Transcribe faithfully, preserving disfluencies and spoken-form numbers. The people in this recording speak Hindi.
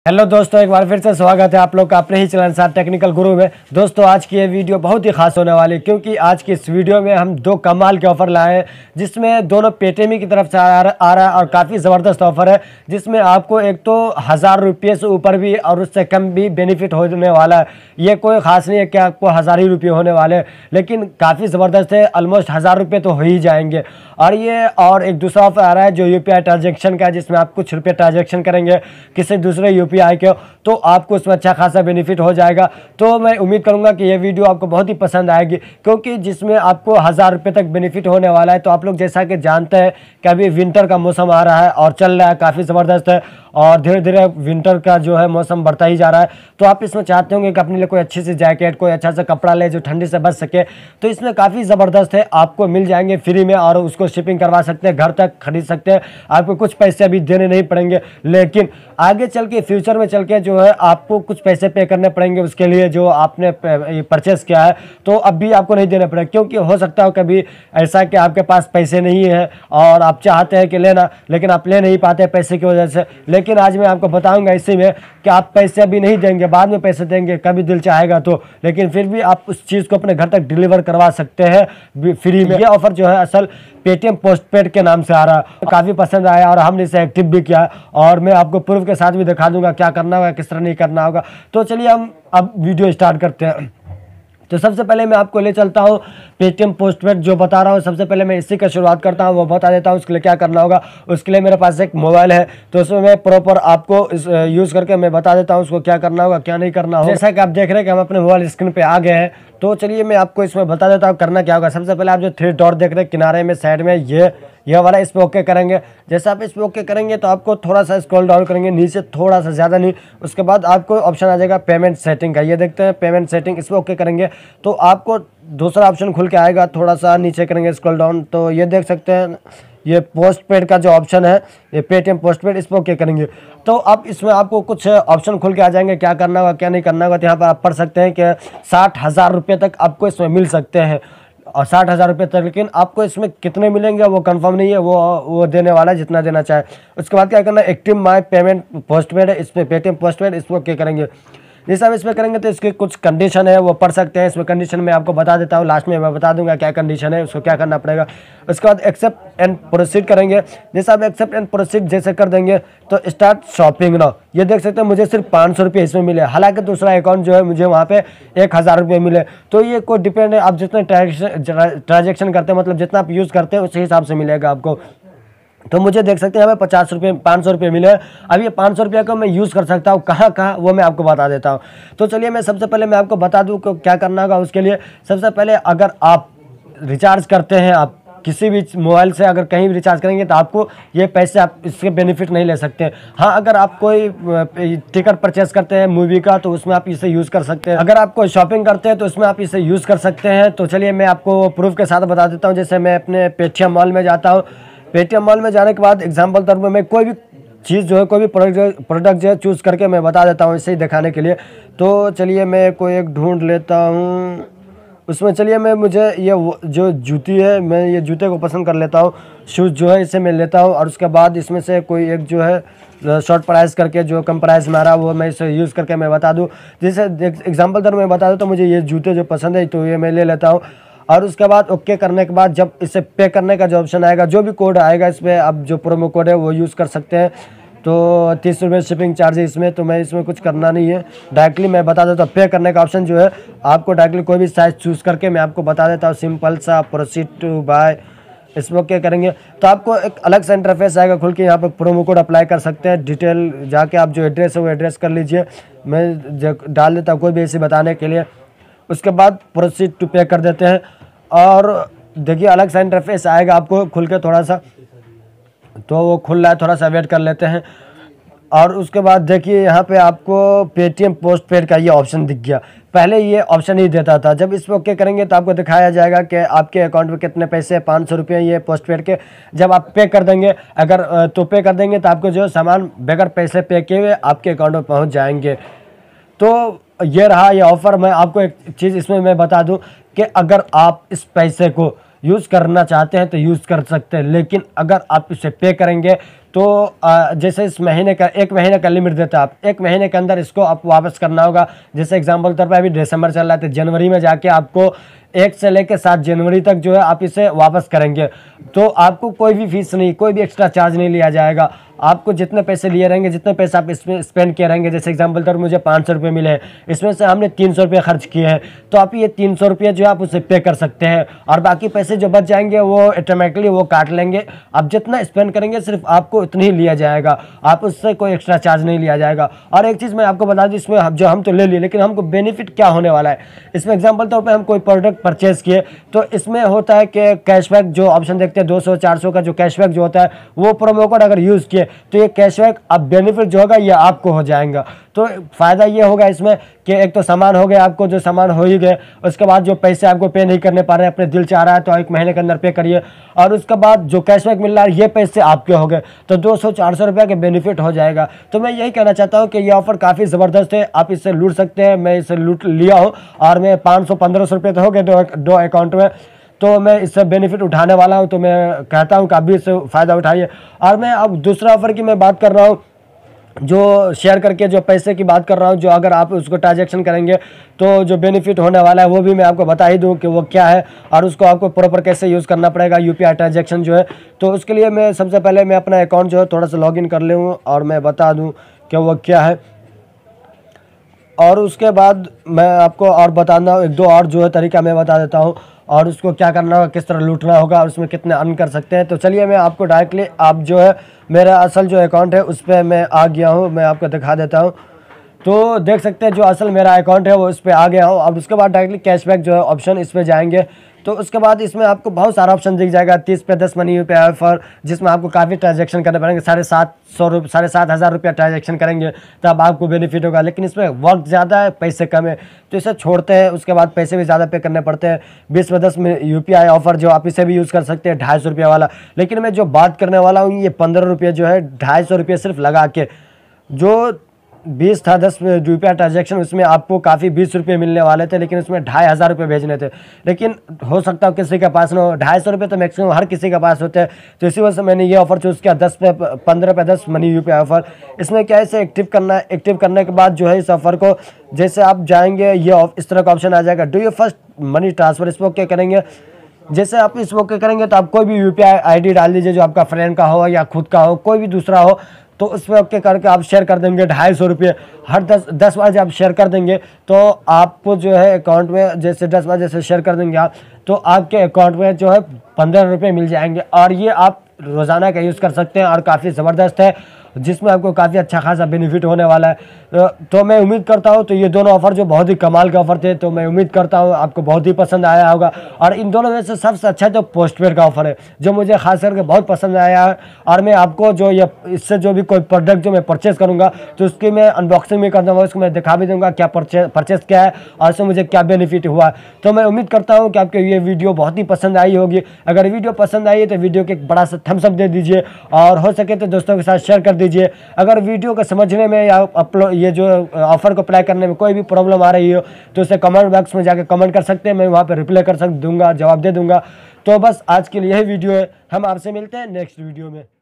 हेलो दोस्तों, एक बार फिर से स्वागत है आप लोग का अपने ही चैनल साथ टेक्निकल गुरु में। दोस्तों आज की ये वीडियो बहुत ही खास होने वाली है क्योंकि आज की इस वीडियो में हम दो कमाल के ऑफर लाए हैं जिसमें दोनों पेटीएम की तरफ से आ रहा है और काफ़ी ज़बरदस्त ऑफर है जिसमें आपको एक तो हज़ार रुपये से ऊपर भी और उससे कम भी बेनिफिट होने वाला है। ये कोई ख़ास नहीं है कि आपको हज़ार ही रुपये होने वाले हैं, लेकिन काफ़ी ज़बरदस्त है। ऑलमोस्ट हज़ार रुपये तो हो ही जाएंगे। और ये और एक दूसरा ऑफर आ रहा है जो यू पी आई ट्रांजेक्शन का है, जिसमें आप कुछ रुपये ट्रांजेक्शन करेंगे किसी दूसरे यू पी आई के तो आपको उसमें अच्छा खासा बेनिफिट हो जाएगा। तो मैं उम्मीद करूंगा कि ये वीडियो आपको बहुत ही पसंद आएगी क्योंकि जिसमें आपको हज़ार रुपये तक बेनिफिट होने वाला है। तो आप लोग जैसा कि जानते हैं कि अभी विंटर का मौसम आ रहा है और चल रहा है, काफ़ी ज़बरदस्त है और धीरे धीरे विंटर का जो है मौसम बढ़ता ही जा रहा है। तो आप इसमें चाहते होंगे कि अपने लिए कोई अच्छी सी जैकेट, कोई अच्छा सा कपड़ा ले जो ठंडी से बच सके, तो इसमें काफ़ी ज़बरदस्त है, आपको मिल जाएंगे फ्री में और उसको शिपिंग करवा सकते हैं, घर तक खरीद सकते हैं, आपको कुछ पैसे अभी देने नहीं पड़ेंगे। लेकिन आगे चल के फ्यूचर में चल के जो है आपको कुछ पैसे पे करने पड़ेंगे उसके लिए जो आपने परचेस किया है, तो अब भी आपको नहीं देना पड़ेगा क्योंकि हो सकता है कभी ऐसा कि आपके पास पैसे नहीं है और आप चाहते हैं कि लेना लेकिन आप ले नहीं पाते पैसे की वजह से। लेकिन आज मैं आपको बताऊंगा इसी में कि आप पैसे अभी नहीं देंगे, बाद में पैसे देंगे कभी दिल चाहेगा तो, लेकिन फिर भी आप उस चीज़ को अपने घर तक डिलीवर करवा सकते हैं फ्री में। ये ऑफर जो है असल पेटीएम पोस्टपेड के नाम से आ रहा है, काफ़ी पसंद आया और हमने इसे एक्टिव भी किया और मैं आपको प्रूफ के साथ भी दिखा दूंगा क्या करना होगा किस तरह नहीं करना होगा। तो चलिए हम अब वीडियो स्टार्ट करते हैं। तो सबसे पहले मैं आपको ले चलता हूँ पेटीएम पोस्टपेड जो बता रहा हूँ। सबसे पहले मैं इसी का शुरुआत करता हूँ, वो बता देता हूँ उसके लिए क्या करना होगा। उसके लिए मेरे पास एक मोबाइल है तो उसमें मैं प्रॉपर आपको इस यूज़ करके मैं बता देता हूँ उसको क्या करना होगा क्या नहीं करना होगा। जैसा कि आप देख रहे हैं कि हम अपने मोबाइल स्क्रीन पे आ गए हैं, तो चलिए मैं आपको इसमें बता देता हूँ करना क्या होगा। सबसे पहले आप जो थ्री डॉट देख रहे हैं किनारे में साइड में, ये यह वाला, इस पर ओके करेंगे। जैसे आप इस पर ओके करेंगे तो आपको थोड़ा सा स्क्रॉल डाउन करेंगे नीचे, थोड़ा सा, ज़्यादा नहीं। उसके बाद आपको ऑप्शन आ जाएगा पेमेंट सेटिंग का, ये देखते हैं पेमेंट सेटिंग, इस पर ओके करेंगे तो आपको दूसरा ऑप्शन खुल के आएगा। थोड़ा सा नीचे करेंगे स्क्रॉल डाउन तो ये देख सकते हैं ये पोस्ट पेड का जो ऑप्शन है, ये पेटीएम पोस्ट पेड, इस पर ओके करेंगे तो अब इसमें आपको कुछ ऑप्शन खुल के आ जाएंगे क्या करना होगा क्या नहीं करना होगा। तो यहाँ पर आप पढ़ सकते हैं कि साठ हज़ार रुपये तक आपको इसमें मिल सकते हैं और साठ हज़ार रुपये तक, लेकिन आपको इसमें कितने मिलेंगे वो कंफर्म नहीं है, वो वो देने वाला है जितना देना चाहे। उसके बाद क्या करना है, एक्टिव माई पेमेंट पोस्टपेड है, इसमें पेटीएम पोस्टपेड, इस पर क्या करेंगे। जैसे आप इसमें करेंगे तो इसके कुछ कंडीशन है वो पढ़ सकते हैं। इसमें कंडीशन में आपको बता देता हूँ, लास्ट में मैं बता दूंगा क्या कंडीशन है, उसको क्या करना पड़ेगा। उसके बाद एक्सेप्ट एंड प्रोसीड करेंगे। जैसे आप एक्सेप्ट एंड प्रोसीड जैसे कर देंगे तो स्टार्ट शॉपिंग नाउ, ये देख सकते हैं मुझे सिर्फ पाँच सौ रुपये इसमें मिले, हालांकि दूसरा अकाउंट जो है मुझे वहाँ पे एक हज़ार रुपये मिले। तो ये कोई डिपेंड है, आप जितने ट्रांजेक्शन करते हैं, मतलब जितना आप यूज़ करते हैं उसी हिसाब से मिलेगा आपको। तो मुझे देख सकते हैं हमें पचास रुपये पाँच सौ रुपये मिले। अब ये पाँच सौ रुपये का मैं यूज़ कर सकता हूँ कहाँ कहाँ, वो मैं आपको बता देता हूँ। तो चलिए मैं सबसे पहले मैं आपको बता दूँ कि क्या करना होगा। उसके लिए सबसे पहले अगर आप रिचार्ज करते हैं, आप किसी भी मोबाइल से अगर कहीं भी रिचार्ज करेंगे तो आपको ये पैसे आप इसके बेनिफिट नहीं ले सकते। हाँ, अगर आप कोई टिकट परचेस करते हैं मूवी का तो उसमें आप इसे यूज़ कर सकते हैं। अगर आप कोई शॉपिंग करते हैं तो उसमें आप इसे यूज़ कर सकते हैं। तो चलिए मैं आपको प्रूफ के साथ बता देता हूँ। जैसे मैं अपने पेटीएम मॉल में जाता हूँ, पेटीएम मॉल में जाने के बाद एग्जाम्पल तौर पर मैं कोई भी चीज़ जो है, कोई भी प्रोडक्ट प्रोडक्ट जो है चूज़ करके मैं बता देता हूँ इसे ही दिखाने के लिए। तो चलिए मैं कोई एक ढूंढ लेता हूँ। उसमें चलिए मैं मुझे ये जो जूती है, मैं ये जूते को पसंद कर लेता हूँ, शूज़ जो है इसे मैं लेता हूँ। और उसके बाद इसमें से कोई एक जो है शॉर्ट प्राइस करके जो कम प्राइस में आ रहा है वो मैं इसे यूज़ करके मैं बता दूँ। जैसे एग्जाम्पल तौर मैं बता दूँ तो मुझे ये जूते जो पसंद है तो ये मैं ले लेता हूँ। और उसके बाद ओके करने के बाद जब इसे पे करने का जो ऑप्शन आएगा, जो भी कोड आएगा इस पर आप जो प्रोमो कोड है वो यूज़ कर सकते हैं। तो तीस रुपये शिपिंग चार्ज है इसमें, तो मैं इसमें कुछ करना नहीं है, डायरेक्टली मैं बता देता हूँ। पे करने का ऑप्शन जो है आपको डायरेक्टली कोई भी साइज चूज़ करके मैं आपको बता देता हूँ, सिंपल सा प्रोसीड टू बाय, इसमें क्या करेंगे तो आपको एक अलग सा इंटरफेस आएगा खुल के, यहाँ पर प्रोमो कोड अप्लाई कर सकते हैं। डिटेल जाके आप जो एड्रेस है वो एड्रेस कर लीजिए, मैं डाल देता हूँ कोई भी ऐसे बताने के लिए। उसके बाद प्रोसीड टू पे कर देते हैं और देखिए अलग सा इंटरफेस आएगा आपको खुल के, थोड़ा सा तो वो खुल रहा है, थोड़ा सा वेट कर लेते हैं। और उसके बाद देखिए यहाँ पे आपको पेटीएम पोस्टपेड का ये ऑप्शन दिख गया। पहले ये ऑप्शन ही देता था, जब इस पर ओके करेंगे तो आपको दिखाया जाएगा कि आपके अकाउंट में कितने पैसे, पाँच सौ रुपये ये पोस्टपेड के। जब आप पे कर देंगे अगर तो पे कर देंगे तो आपको जो सामान बगैर पैसे पे किए हुए आपके अकाउंट में पहुँच जाएंगे। तो ये रहा ये ऑफ़र। मैं आपको एक चीज़ इसमें मैं बता दूं कि अगर आप इस पैसे को यूज़ करना चाहते हैं तो यूज़ कर सकते हैं, लेकिन अगर आप इसे पे करेंगे तो आ, जैसे इस महीने का एक महीने का लिमिट देता है, आप एक महीने के अंदर इसको आप वापस करना होगा। जैसे एग्जांपल तौर पर अभी दिसंबर चल रहा है तो जनवरी में जाके आपको एक से लेकर सात जनवरी तक जो है आप इसे वापस करेंगे तो आपको कोई भी फीस नहीं, कोई भी एक्स्ट्रा चार्ज नहीं लिया जाएगा। आपको जितने पैसे लिए रहेंगे, जितने पैसे आप इसमें स्पेंड किए रहेंगे, जैसे एग्जांपल तौर मुझे पाँच सौ रुपये मिले हैं, इसमें से हमने तीन सौ रुपये खर्च किए हैं, तो आप ये तीन सौ रुपये जो है आप उसे पे कर सकते हैं और बाकी पैसे जो बच जाएंगे वो ऑटोमेटिकली वो काट लेंगे। आप जितना स्पेंड करेंगे सिर्फ आपको उतना ही लिया जाएगा, आप उससे कोई एक्स्ट्रा चार्ज नहीं लिया जाएगा। और एक चीज़ मैं आपको बता दूँ, इसमें जो हम तो ले लिए लेकिन हमको बेनिफिट क्या होने वाला है इसमें, एग्जाम्पल तौर पर हम कोई प्रोडक्ट परचेज किए तो इसमें होता है कि कैशबैक जो ऑप्शन देखते हैं दो सौ चार सौ का जो कैशबैक जो होता है वो प्रोमो कोड अगर यूज़ किए तो ये कैशबैक अब बेनिफिट जो होगा ये आपको हो जाएगा। तो फ़ायदा ये होगा इसमें कि एक तो सामान हो गया, आपको जो सामान हो ही गए, उसके बाद जो पैसे आपको पे नहीं करने पा रहे हैं, अपने दिल चाह रहा है तो एक महीने के अंदर पे करिए, और उसके बाद जो कैशबैक मिल रहा है ये पैसे आपके हो गए, तो दो सौ चार सौ रुपये के बेनिफिट हो जाएगा। तो मैं यही कहना चाहता हूँ कि ये ऑफर काफ़ी ज़बरदस्त है, आप इससे लूट सकते हैं। मैं इसे लूट लिया हूँ और मैं पाँच सौ पंद्रह सौ रुपये तो हो गए दो दो अकाउंट में, तो मैं इससे बेनिफिट उठाने वाला हूं। तो मैं कहता हूं कि आप भी इससे फ़ायदा उठाइए। और मैं अब दूसरा ऑफ़र की मैं बात कर रहा हूं, जो शेयर करके जो पैसे की बात कर रहा हूं, जो अगर आप उसको ट्रांजैक्शन करेंगे तो जो बेनिफिट होने वाला है वो भी मैं आपको बता ही दूं कि वो क्या है और उसको आपको प्रॉपर कैसे यूज़ करना पड़ेगा यूपीआई ट्रांजैक्शन जो है। तो उसके लिए मैं सबसे पहले मैं अपना अकाउंट जो है थोड़ा सा लॉगिन कर लूँ और मैं बता दूँ कि वो क्या है, और उसके बाद मैं आपको और बताना एक दो और जो है तरीका मैं बता देता हूँ और उसको क्या करना होगा, किस तरह लूटना होगा और उसमें कितने अर्न कर सकते हैं। तो चलिए मैं आपको डायरेक्टली आप जो है मेरा असल जो अकाउंट है उस पर मैं आ गया हूँ, मैं आपको दिखा देता हूँ। तो देख सकते हैं जो असल मेरा अकाउंट है वो इस पर आ गया हूँ। अब उसके बाद डायरेक्टली कैशबैक जो है ऑप्शन इस पर जाएंगे तो उसके बाद इसमें आपको बहुत सारा ऑप्शन दिख जाएगा, तीस पे दस मनी पे ऑफर, जिसमें आपको काफ़ी ट्रांजैक्शन करने पड़ेंगे, साढ़े सात सौ रुपये साढ़े सात हज़ार रुपया ट्रांजैक्शन करेंगे तब आपको बेनिफिट होगा। लेकिन इसमें वक्त ज़्यादा है, पैसे कम है, तो इसे छोड़ते हैं। उसके बाद पैसे भी ज़्यादा पे करने पड़ते हैं। बीस पे दस में यू पी आई ऑफर जो आप इसे भी यूज़ कर सकते हैं ढाई सौ रुपये वाला। लेकिन मैं जो बात करने वाला हूँ ये पंद्रह रुपये जो है ढाई सौ रुपये सिर्फ लगा के, जो बीस था दस रुपया ट्रांजैक्शन, उसमें आपको काफ़ी बीस रुपये मिलने वाले थे, लेकिन उसमें ढाई हज़ार रुपये भेजने थे। लेकिन हो सकता है किसी के पास ना हो, ढाई सौ रुपये तो मैक्सिमम हर किसी के पास होते हैं। तो इसी वजह से मैंने ये ऑफर चूज़ किया, दस पे पंद्रह पे दस money U P I offer. इसमें क्या है, इसे एक्टिव करना है। एक्टिव करने के बाद जो है इस ऑफर को जैसे आप जाएंगे ये इस तरह का ऑप्शन आ जाएगा, do you first money transfer. इस पर क्या करेंगे, जैसे आप इस मौके करेंगे तो आप कोई भी यूपीआई आईडी डाल दीजिए जो आपका फ्रेंड का हो या खुद का हो, कोई भी दूसरा हो, तो उस पर ओके करके आप शेयर कर देंगे ढाई सौ रुपये। हर दस दस बार जब आप शेयर कर देंगे तो आपको जो है अकाउंट में जैसे दस बार जैसे शेयर कर देंगे आप, तो आपके अकाउंट में जो है पंद्रह रुपये मिल जाएंगे और ये आप रोज़ाना का यूज़ कर सकते हैं और काफ़ी ज़बरदस्त है, जिसमें आपको काफ़ी अच्छा खासा बेनिफिट होने वाला है। तो मैं उम्मीद करता हूं, तो ये दोनों ऑफ़र जो बहुत ही कमाल के ऑफ़र थे, तो मैं उम्मीद करता हूं आपको बहुत ही पसंद आया होगा। और इन दोनों में से सबसे अच्छा तो पोस्टपेड का ऑफ़र है जो मुझे खास करके बहुत पसंद आया है। और मैं आपको जो ये इससे जो भी कोई प्रोडक्ट जो मैं परचेज़ करूँगा तो उसकी मैं अनबॉक्सिंग भी कर दूँगा, उसको मैं दिखा भी दूँगा क्या परचेज परचेज़ क्या है और उससे मुझे क्या बेनिफिट हुआ। तो मैं उम्मीद करता हूँ कि आपको ये वीडियो बहुत ही पसंद आई होगी। अगर वीडियो पसंद आई है तो वीडियो को एक बड़ा सा थम्स अप दे दीजिए और हो सके तो दोस्तों के साथ शेयर कर दीजिए। अगर वीडियो को समझने में या अपलोड ये जो ऑफर को अप्लाई करने में कोई भी प्रॉब्लम आ रही हो तो उसे कमेंट बॉक्स में जाकर कमेंट कर सकते हैं, मैं वहाँ पर रिप्लाई कर सक दूंगा, जवाब दे दूंगा। तो बस आज के लिए यही वीडियो है, हम आपसे मिलते हैं नेक्स्ट वीडियो में।